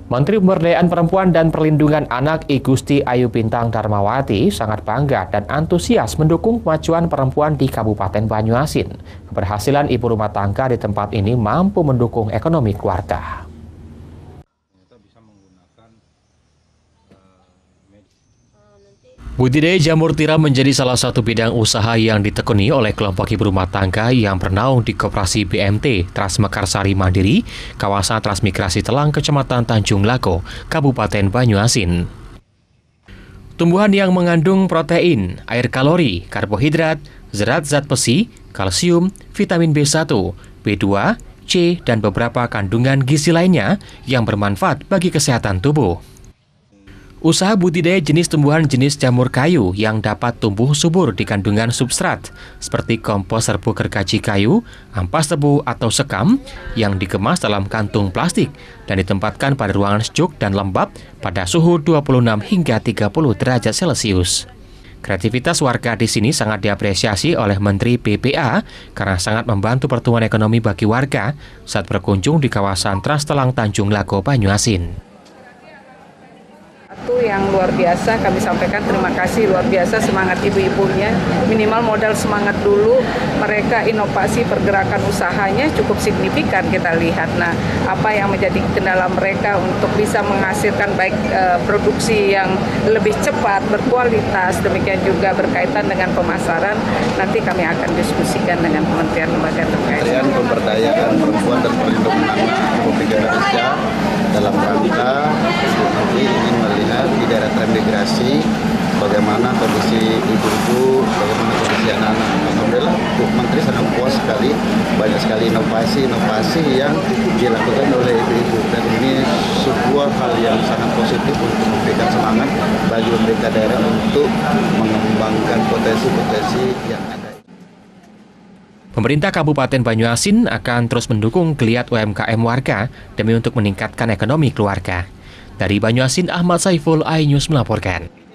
Menteri Pemberdayaan Perempuan dan Perlindungan Anak I Gusti Ayu Bintang Darmawati sangat bangga dan antusias mendukung kemajuan perempuan di Kabupaten Banyuasin. Keberhasilan ibu rumah tangga di tempat ini mampu mendukung ekonomi keluarga. Budidaya jamur tiram menjadi salah satu bidang usaha yang ditekuni oleh kelompok ibu rumah tangga yang bernaung di Koperasi BMT Transmekarsari Mandiri, kawasan Transmigrasi Telang, Kecamatan Tanjung Lako, Kabupaten Banyuasin. Tumbuhan yang mengandung protein, air kalori, karbohidrat, zat besi, kalsium, vitamin B1, B2, C, dan beberapa kandungan gizi lainnya yang bermanfaat bagi kesehatan tubuh. Usaha budidaya jenis tumbuhan jenis jamur kayu yang dapat tumbuh subur di kandungan substrat seperti kompos serbuk gergaji kayu, ampas tebu atau sekam yang dikemas dalam kantung plastik dan ditempatkan pada ruangan sejuk dan lembab pada suhu 26 hingga 30 derajat Celcius. Kreativitas warga di sini sangat diapresiasi oleh Menteri PPA karena sangat membantu pertumbuhan ekonomi bagi warga saat berkunjung di kawasan Trans Telang Tanjung Lako, Banyuasin. Itu yang luar biasa, kami sampaikan terima kasih luar biasa semangat ibu-ibunya, minimal modal semangat dulu, mereka inovasi pergerakan usahanya cukup signifikan kita lihat. Nah, apa yang menjadi kendala mereka untuk bisa menghasilkan baik produksi yang lebih cepat, berkualitas, demikian juga berkaitan dengan pemasaran, nanti kami akan diskusikan dengan Kementerian Lembaga terkait. Kementerian Pemberdayaan Perempuan dan Perlindungan Anak Republik Indonesia dalam rangka ingin melihat di daerah transmigrasi bagaimana kondisi ibu-ibu, bagaimana kondisi anak-anak. Alhamdulillah, Bu Menteri sangat puas sekali, banyak sekali inovasi yang dilakukan oleh ibu-ibu, dan ini sebuah hal yang sangat positif untuk memberikan semangat bagi pemerintah daerah untuk mengembangkan potensi-potensi yang ada. Pemerintah Kabupaten Banyuasin akan terus mendukung geliat UMKM warga demi untuk meningkatkan ekonomi keluarga. Dari Banyuasin, Ahmad Saiful, iNews melaporkan.